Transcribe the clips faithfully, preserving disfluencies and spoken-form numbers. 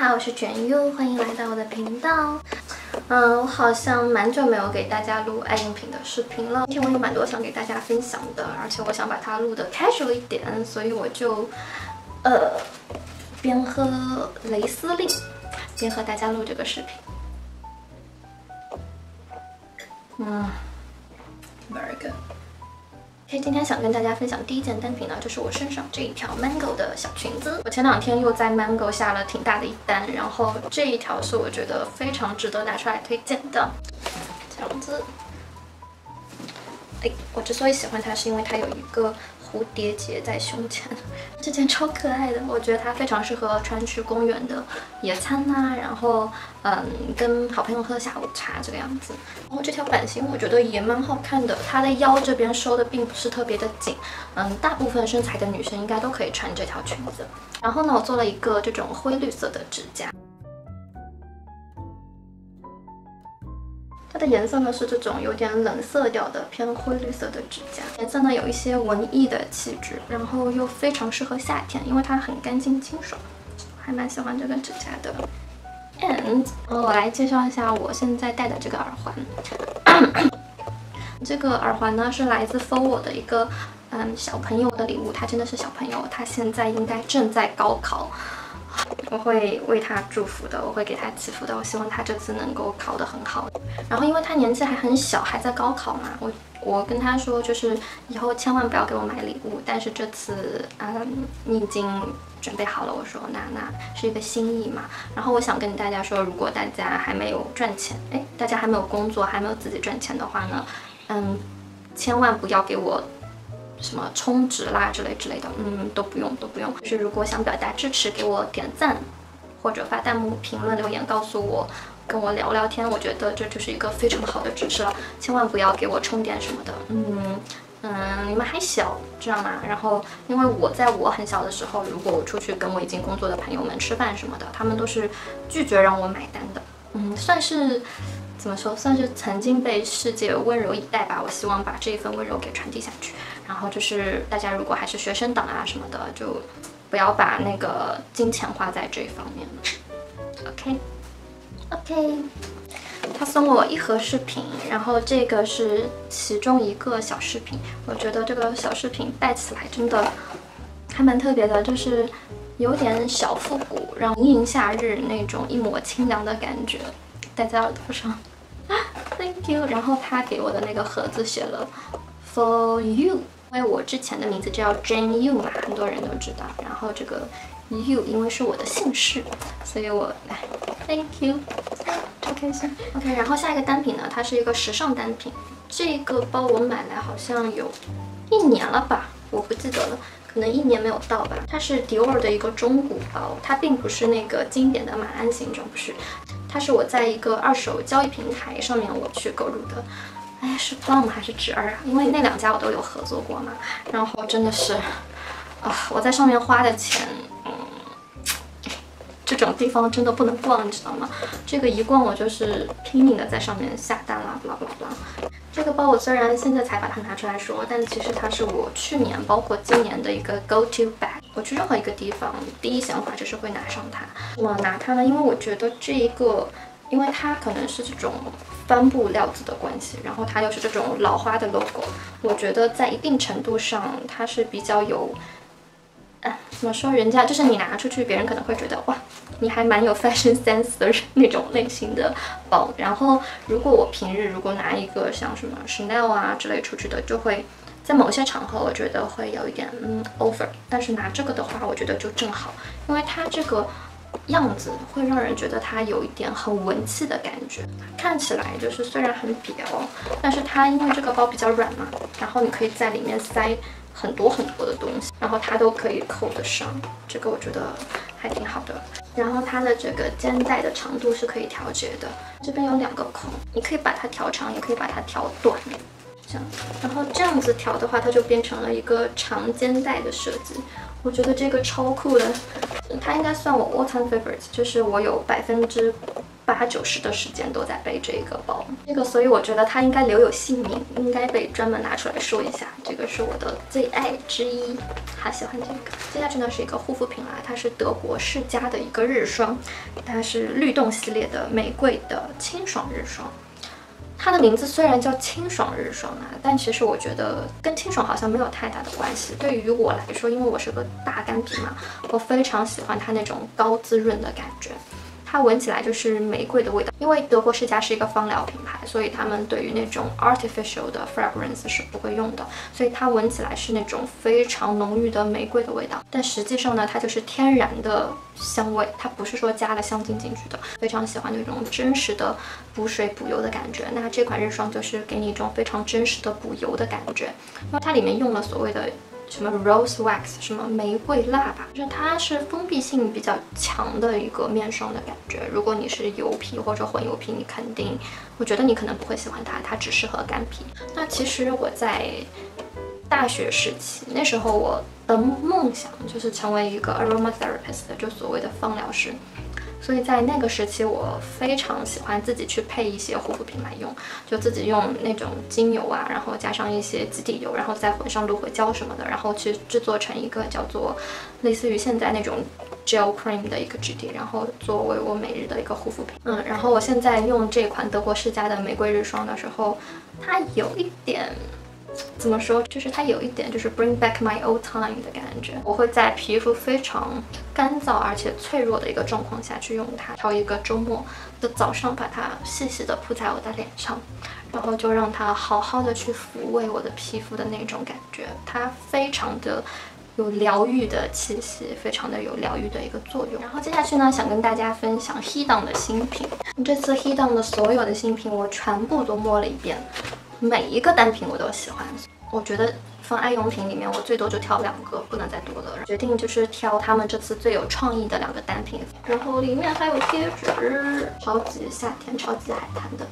好，我是卷优，欢迎来到我的频道。嗯，我好像蛮久没有给大家录爱用品的视频了。今天我有蛮多想给大家分享的，而且我想把它录的 casual 一点，所以我就呃边喝蕾丝令，边和大家录这个视频。嗯 ，very good。OK， 今天想跟大家分享第一件单品呢，就是我身上这一条 Mango 的小裙子。我前两天又在 Mango 下了挺大的一单，然后这一条是我觉得非常值得拿出来推荐的，这样子。哎，我之所以喜欢它，是因为它有一个蝴蝶结在胸前，这件超可爱的，我觉得它非常适合穿去公园的野餐呐、啊，然后嗯，跟好朋友喝下午茶这个样子。然后这条版型我觉得也蛮好看的，它的腰这边收的并不是特别的紧，嗯，大部分身材的女生应该都可以穿这条裙子。然后呢，我做了一个这种灰绿色的指甲。它的颜色呢是这种有点冷色调的偏灰绿色的指甲，颜色呢有一些文艺的气质，然后又非常适合夏天，因为它很干净清爽，还蛮喜欢这个指甲的。And 我来介绍一下我现在戴的这个耳环。这个耳环呢是来自 F O O 的一个嗯小朋友的礼物，他真的是小朋友，他现在应该正在高考。我会为他祝福的，我会给他祈福的。我希望他这次能够考得很好。然后，因为他年纪还很小，还在高考嘛，我我跟他说，就是以后千万不要给我买礼物。但是这次，嗯，你已经准备好了。我说，那那是一个心意嘛。然后我想跟大家说，如果大家还没有赚钱，哎，大家还没有工作，还没有自己赚钱的话呢，嗯，千万不要给我什么充值啦之类之类的，嗯，都不用都不用。就是如果想表达支持，给我点赞，或者发弹幕、评论、留言告诉我，跟我聊聊天，我觉得这就是一个非常好的支持了。千万不要给我充点什么的，嗯嗯，你们还小，知道吗？然后因为我在我很小的时候，如果我出去跟我已经工作的朋友们吃饭什么的，他们都是拒绝让我买单的，嗯，算是。怎么说，算是曾经被世界温柔以待吧。我希望把这一份温柔给传递下去。然后就是大家如果还是学生党啊什么的，就不要把那个金钱花在这一方面了。OK OK， 他送我一盒饰品，然后这个是其中一个小饰品。我觉得这个小饰品戴起来真的还蛮特别的，就是有点小复古，让炎炎夏日那种一抹清凉的感觉。戴在耳朵上 ，Thank you。然后他给我的那个盒子写了 For you， 因为我之前的名字叫 Jane Yu 嘛，很多人都知道。然后这个 You 因为是我的姓氏，所以我来 Thank you， 超开心。OK， 然后下一个单品呢，它是一个时尚单品。这个包我买来好像有一年了吧，我不记得了。可能一年没有到吧。它是迪奥的一个中古包，它并不是那个经典的马鞍形状，不是，它是我在一个二手交易平台上面我去购入的。哎，是 Plum 还是直二啊？因为那两家我都有合作过嘛。然后真的是，啊，我在上面花的钱，嗯，这种地方真的不能逛，你知道吗？这个一逛我就是拼命的在上面下单啦，blah blah blah。这个包我虽然现在才把它拿出来说，但其实它是我去年包括今年的一个 go to bag。我去任何一个地方，第一想法就是会拿上它。那么拿它呢？因为我觉得这一个，因为它可能是这种帆布料子的关系，然后它又是这种老花的 logo， 我觉得在一定程度上它是比较有，啊，怎么说？人家就是你拿出去，别人可能会觉得哇，你还蛮有 fashion sense 的那种类型的包。然后如果我平日如果拿一个像什么 Chanel 啊之类出去的，就会在某些场合我觉得会有一点嗯 over。但是拿这个的话，我觉得就正好，因为它这个样子会让人觉得它有一点很文气的感觉。看起来就是虽然很瘪哦，但是它因为这个包比较软嘛，然后你可以在里面塞很多很多的东西，然后它都可以扣得上，这个我觉得还挺好的。然后它的这个肩带的长度是可以调节的，这边有两个孔，你可以把它调长，也可以把它调短，这样。然后这样子调的话，它就变成了一个长肩带的设计，我觉得这个超酷的。它应该算我 all time favorite， 就是我有百分之八九十的时间都在背这个包，这个所以我觉得它应该留有姓名，应该被专门拿出来说一下。这个是我的最爱之一，好喜欢这个。接下去呢是一个护肤品啦，它是德国世家的一个日霜，它是律动系列的玫瑰的清爽日霜。它的名字虽然叫清爽日霜啊，但其实我觉得跟清爽好像没有太大的关系。对于我来说，因为我是个大干皮嘛，我非常喜欢它那种高滋润的感觉。它闻起来就是玫瑰的味道，因为德国世家是一个芳疗品牌，所以他们对于那种 artificial 的 fragrance 是不会用的，所以它闻起来是那种非常浓郁的玫瑰的味道。但实际上呢，它就是天然的香味，它不是说加了香精进去的。非常喜欢那种真实的补水补油的感觉。那这款日霜就是给你一种非常真实的补油的感觉，因为它里面用了所谓的什么 rose wax 什么玫瑰蜡吧，就是它是封闭性比较强的一个面霜的感觉。如果你是油皮或者混油皮，你肯定，我觉得你可能不会喜欢它，它只适合干皮。那其实我在大学时期，那时候我的梦想就是成为一个 aromatherapist， 就所谓的芳疗师。所以在那个时期，我非常喜欢自己去配一些护肤品来用，就自己用那种精油啊，然后加上一些基底油，然后再混上芦荟胶什么的，然后去制作成一个叫做类似于现在那种 gel cream 的一个质地，然后作为我每日的一个护肤品。嗯，然后我现在用这款德国世家的玫瑰日霜的时候，它有一点。怎么说？就是它有一点就是 bring back my old time 的感觉。我会在皮肤非常干燥而且脆弱的一个状况下去用它，挑一个周末的早上把它细细的铺在我的脸上，然后就让它好好的去抚慰我的皮肤的那种感觉。它非常的有疗愈的气息，非常的有疗愈的一个作用。然后接下去呢，想跟大家分享 Hedon 的新品。这次 Hedon 的所有的新品我全部都摸了一遍。每一个单品我都喜欢，我觉得放爱用品里面我最多就挑两个，不能再多了。决定就是挑他们这次最有创意的两个单品，然后里面还有贴纸，超级夏天、超级海滩的。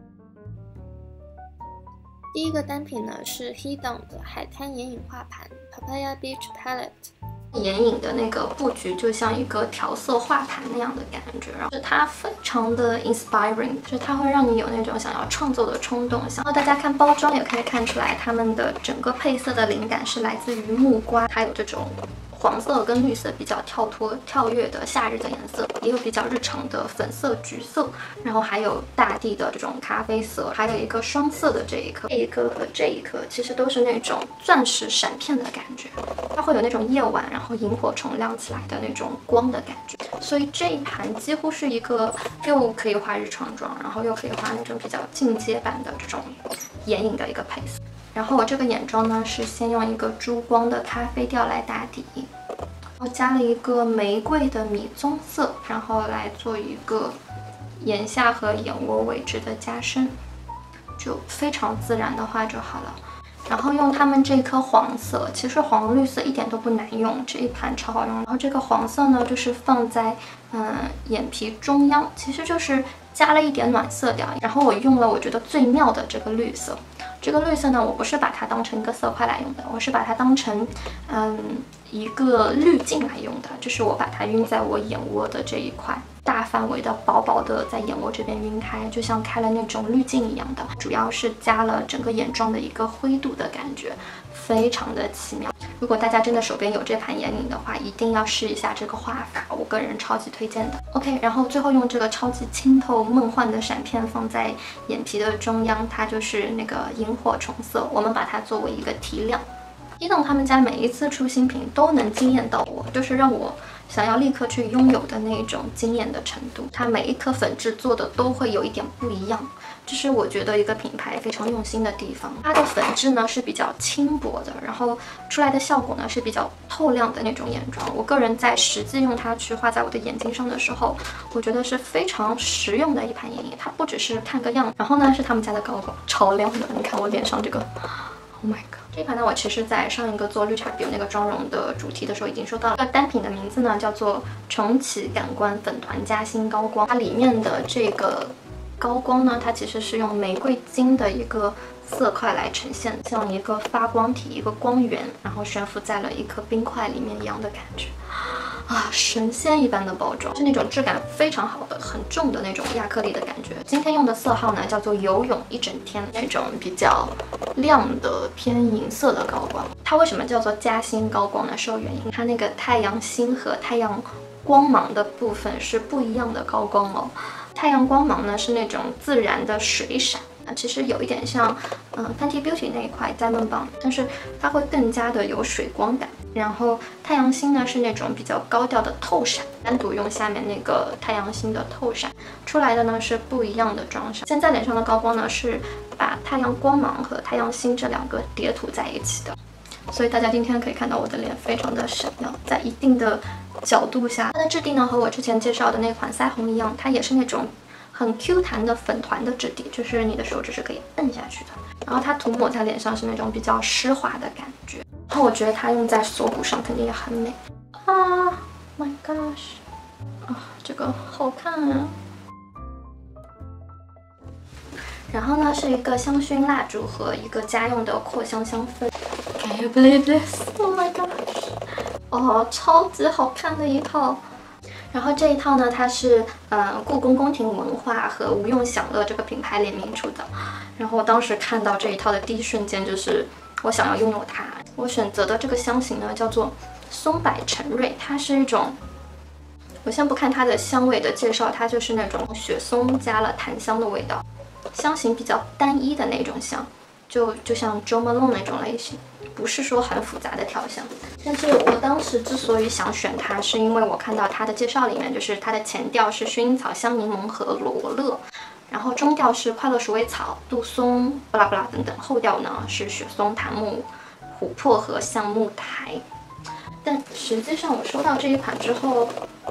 第一个单品呢是 Hedon 的海滩眼影画盘 Papaya Beach Palette。眼影的那个布局就像一个调色画盘那样的感觉，然后它非常的 inspiring， 就是它会让你有那种想要创作的冲动。然后大家看包装也可以看出来，它们的整个配色的灵感是来自于木瓜，它有这种黄色跟绿色比较跳脱跳跃的夏日的颜色，也有比较日常的粉色、橘色，然后还有大地的这种咖啡色，还有一个双色的这一颗，这一颗和这一颗其实都是那种钻石闪片的感觉，它会有那种夜晚然后萤火虫亮起来的那种光的感觉。所以这一盘几乎是一个又可以画日常妆，然后又可以画那种比较进阶版的这种眼影的一个配色。然后我这个眼妆呢是先用一个珠光的咖啡调来打底，然后加了一个玫瑰的米棕色，然后来做一个眼下和眼窝位置的加深，就非常自然的画就好了。然后用他们这颗黄色，其实黄绿色一点都不难用，这一盘超好用。然后这个黄色呢，就是放在嗯眼皮中央，其实就是加了一点暖色调。然后我用了我觉得最妙的这个绿色。这个绿色呢，我不是把它当成一个色块来用的，我是把它当成嗯一个滤镜来用的，就是我把它晕在我眼窝的这一块，大范围的薄薄的在眼窝这边晕开，就像开了那种滤镜一样的，主要是加了整个眼妆的一个灰度的感觉，非常的奇妙。如果大家真的手边有这盘眼影的话，一定要试一下这个画法，我个人超级推荐的。OK， 然后最后用这个超级清透梦幻的闪片放在眼皮的中央，它就是那个萤火虫色，我们把它作为一个提亮。Hedon他们家每一次出新品都能惊艳到我，就是让我想要立刻去拥有的那种惊艳的程度。它每一颗粉质做的都会有一点不一样，这是我觉得一个品牌非常用心的地方。它的粉质呢是比较轻薄的，然后出来的效果呢是比较透亮的那种眼妆。我个人在实际用它去画在我的眼睛上的时候，我觉得是非常实用的一盘眼影。它不只是看个样，然后呢是他们家的高光，超亮的。你看我脸上这个 ，Oh my god！这盘呢，我其实在上一个做绿茶婊那个妆容的主题的时候已经说到了。这个单品的名字呢叫做重启感官粉团夹心高光，它里面的这个高光呢，它其实是用玫瑰金的一个色块来呈现，像一个发光体，一个光源，然后悬浮在了一颗冰块里面一样的感觉。 啊，神仙一般的包装，是那种质感非常好的、很重的那种亚克力的感觉。今天用的色号呢叫做游泳一整天，那种比较亮的偏银色的高光。它为什么叫做嘉星高光呢？是有原因，它那个太阳星和太阳光芒的部分是不一样的高光哦。太阳光芒呢是那种自然的水闪。其实有一点像，嗯 ，Fenty Beauty 那一块 Diamond Bomb， 但是它会更加的有水光感。然后太阳星呢是那种比较高调的透闪，单独用下面那个太阳星的透闪出来的呢是不一样的妆闪。现在脸上的高光呢是把太阳光芒和太阳星这两个叠涂在一起的，所以大家今天可以看到我的脸非常的闪亮，在一定的角度下，它的质地呢和我之前介绍的那款腮红一样，它也是那种很 Q 弹的粉团的质地，就是你的手指是可以摁下去的。然后它涂抹在脸上是那种比较湿滑的感觉。然后我觉得它用在锁骨上肯定也很美啊 ！My gosh， 啊，这个好看啊！然后呢是一个香薰蜡烛和一个家用的扩香香氛。Can you believe this? Oh my gosh！ 哦，超级好看的一套。然后这一套呢，它是呃故宫宫廷文化和无用享乐这个品牌联名出的。然后我当时看到这一套的第一瞬间，就是我想要拥有它。我选择的这个香型呢，叫做松柏陈瑞，它是一种，我先不看它的香味的介绍，它就是那种雪松加了檀香的味道，香型比较单一的那种香，就就像 Jo Malone 那种类型。不是说很复杂的调香，但是我当时之所以想选它，是因为我看到它的介绍里面，就是它的前调是薰衣草、香柠檬和罗勒，然后中调是快乐鼠尾草、杜松、布拉布拉等等，后调呢是雪松、檀木、琥珀和橡木苔。但实际上我收到这一款之后，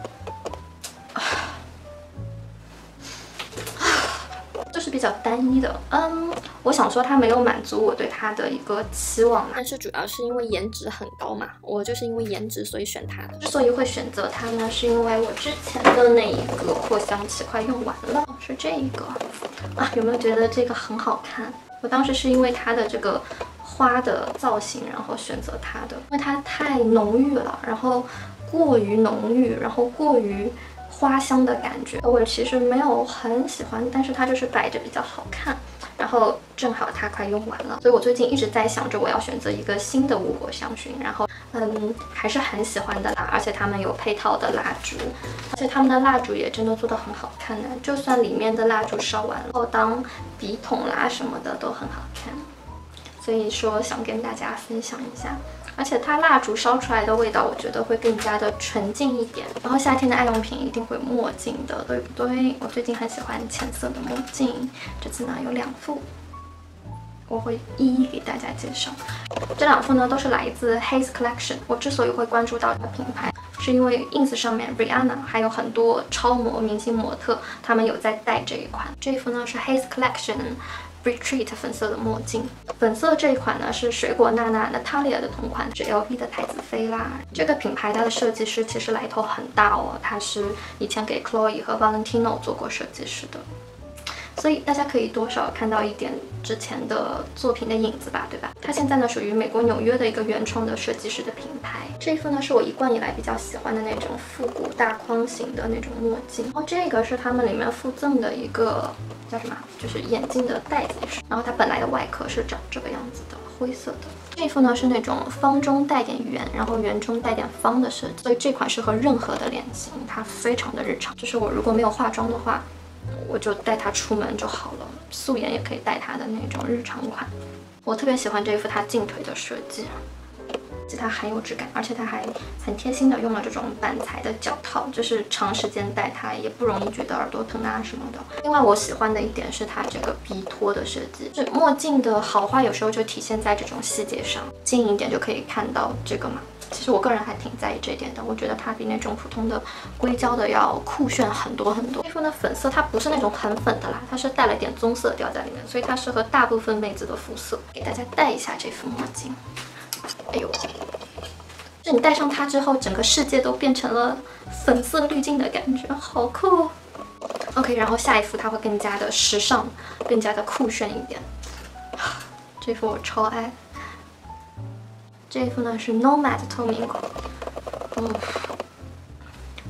就是比较单一的，嗯，我想说它没有满足我对它的一个期望，但是主要是因为颜值很高嘛，我就是因为颜值所以选它的。之所以会选择它呢，是因为我之前的那一个扩香器快用完了，是这一个啊，有没有觉得这个很好看？我当时是因为它的这个花的造型，然后选择它的，因为它太浓郁了，然后过于浓郁，然后过于花香的感觉，我其实没有很喜欢，但是它就是摆着比较好看。然后正好它快用完了，所以我最近一直在想着我要选择一个新的无果香薰，然后嗯还是很喜欢的啦，而且他们有配套的蜡烛，而且他们的蜡烛也真的做得很好看呢，就算里面的蜡烛烧完了当笔筒啦什么的都很好看，所以说想跟大家分享一下。而且它蜡烛烧出来的味道，我觉得会更加的纯净一点。然后夏天的爱用品一定会墨镜的，对不对？我最近很喜欢浅色的墨镜，这次呢有两副，我会一一给大家介绍。这两副呢都是来自 Haze Collection。我之所以会关注到这个品牌，是因为 ins 上面 Rihanna 还有很多超模、明星模特，他们有在戴这一款。这一副呢是 Haze Collection。Retreat 粉色的墨镜，粉色这一款呢是水果娜娜 Natalia 的同款，是 L V 的太子妃啦。这个品牌它的设计师其实来头很大哦，他是以前给 Chloe 和 Valentino 做过设计师的，所以大家可以多少看到一点之前的作品的影子吧，对吧？它现在呢属于美国纽约的一个原创的设计师的品牌。这一副呢是我一贯以来比较喜欢的那种复古大框型的那种墨镜，然后这个是他们里面附赠的一个叫什么，就是眼镜的袋子，然后它本来的外壳是长这个样子的，灰色的。这一副呢是那种方中带点圆，然后圆中带点方的设计，所以这款适合任何的脸型，它非常的日常。就是我如果没有化妆的话，我就带它出门就好了，素颜也可以带它的那种日常款。我特别喜欢这一副它镜腿的设计，它很有质感，而且它还很贴心的用了这种板材的脚套，就是长时间戴它也不容易觉得耳朵疼啊什么的。另外我喜欢的一点是它这个鼻托的设计，这墨镜的好坏有时候就体现在这种细节上，近一点就可以看到这个嘛。其实我个人还挺在意这一点的，我觉得它比那种普通的硅胶的要酷炫很多很多。这副呢粉色它不是那种很粉的啦，它是带了点棕色调在里面，所以它适合大部分妹子的肤色。给大家戴一下这副墨镜，哎呦，就你戴上它之后，整个世界都变成了粉色滤镜的感觉，好酷哦。OK， 然后下一副它会更加的时尚，更加的酷炫一点。这副我超爱。这一副呢是 Nomad 透明款，嗯，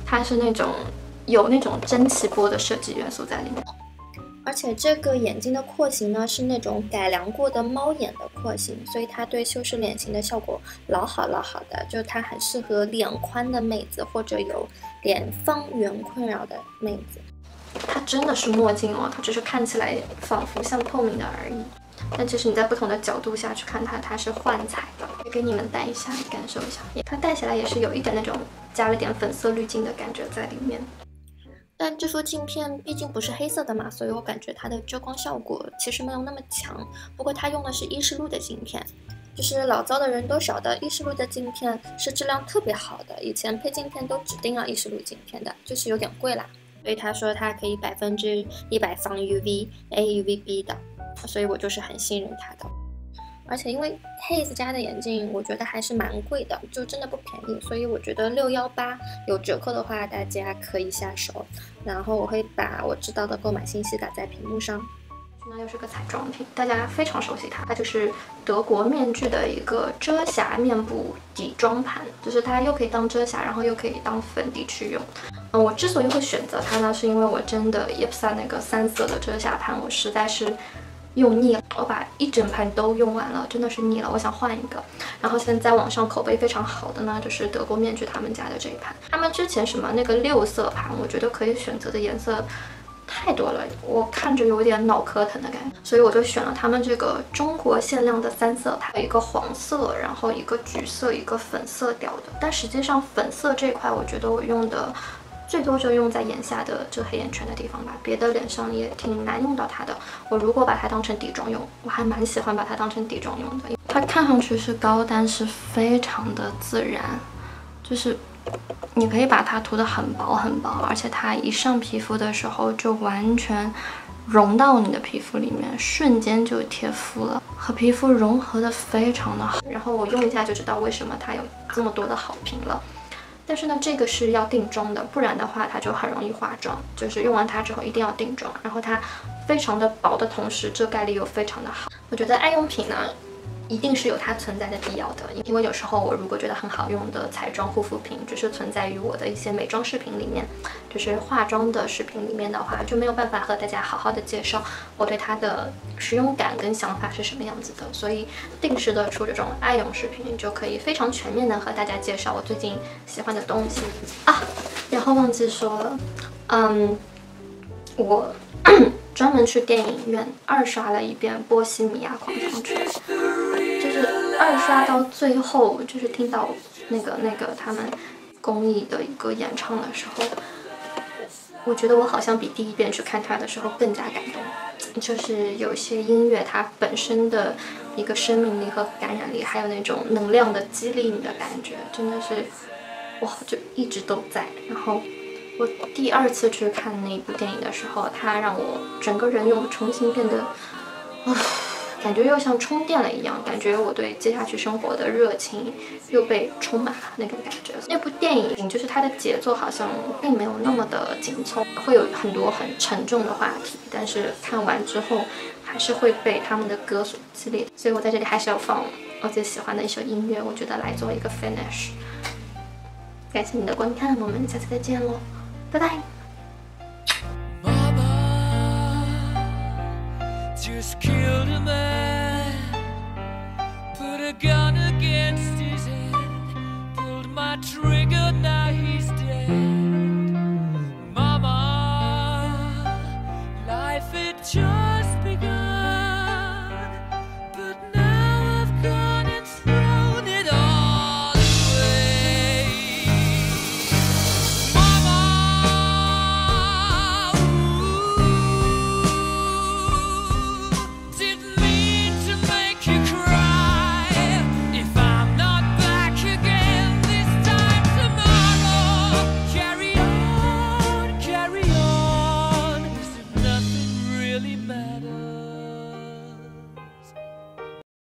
它是那种有那种蒸汽波的设计元素在里面。而且这个眼睛的廓形呢是那种改良过的猫眼的廓形，所以它对修饰脸型的效果老好老好的，就它很适合脸宽的妹子或者有脸方圆困扰的妹子。它真的是墨镜哦，它只是看起来仿佛像透明的而已。但其实你在不同的角度下去看它，它是幻彩的。给你们戴一下，感受一下，它戴起来也是有一点那种加了点粉色滤镜的感觉在里面。但这副镜片毕竟不是黑色的嘛，所以我感觉它的遮光效果其实没有那么强。不过它用的是依视路的镜片，就是老早的人都晓得依视路的镜片是质量特别好的，以前配镜片都指定要依视路镜片的，就是有点贵啦。所以他说它可以百分之一百防 U V、A U V B 的，所以我就是很信任它的。而且因为 Haze 家的眼镜，我觉得还是蛮贵的，就真的不便宜，所以我觉得六一八有折扣的话，大家可以下手。然后我会把我知道的购买信息打在屏幕上。那又是个彩妆品，大家非常熟悉它，它就是德国面具的一个遮瑕面部底妆盘，就是它又可以当遮瑕，然后又可以当粉底去用。嗯，我之所以会选择它呢，是因为我真的 E P S A 那个三色的遮瑕盘，我实在是用腻了，我把一整盘都用完了，真的是腻了，我想换一个。然后现在在网上口碑非常好的呢，就是德国面具他们家的这一盘。他们之前什么那个六色盘，我觉得可以选择的颜色太多了，我看着有点脑壳疼的感觉，所以我就选了他们这个中国限量的三色盘，一个黄色，然后一个橘色，一个粉色调的。但实际上粉色这块，我觉得我用的最多就用在眼下的这黑眼圈的地方吧，别的脸上也挺难用到它的。我如果把它当成底妆用，我还蛮喜欢把它当成底妆用的。它看上去是高，但是非常的自然，就是你可以把它涂得很薄很薄，而且它一上皮肤的时候就完全融到你的皮肤里面，瞬间就贴肤了，和皮肤融合的非常的好。然后我用一下就知道为什么它有这么多的好评了。但是呢，这个是要定妆的，不然的话它就很容易化妆。就是用完它之后一定要定妆，然后它非常的薄的同时遮盖力又非常的好。我觉得爱用品呢，一定是有它存在的必要的，因为有时候我如果觉得很好用的彩妆护肤品，只是存在于我的一些美妆视频里面，就是化妆的视频里面的话，就没有办法和大家好好的介绍我对它的使用感跟想法是什么样子的。所以定时的出这种爱用视频，就可以非常全面的和大家介绍我最近喜欢的东西啊。然后忘记说了，嗯，我专门去电影院二刷了一遍《波西米亚狂想曲》。就是二刷到最后，就是听到那个那个他们公益的一个演唱的时候，我觉得我好像比第一遍去看他的时候更加感动。就是有些音乐它本身的一个生命力和感染力，还有那种能量的激励你的感觉，真的是哇，就一直都在。然后我第二次去看那部电影的时候，它让我整个人又重新变得啊。感觉又像充电了一样，感觉我对接下去生活的热情又被充满了那种感觉。那部电影就是它的节奏好像并没有那么的紧凑，会有很多很沉重的话题，但是看完之后还是会被他们的歌所激励。所以我在这里还是要放我最喜欢的一首音乐，我觉得来做一个 finish。感谢你的观看，我们下次再见喽，拜拜。Just killed a man, put a gun against his head, pulled my trigger.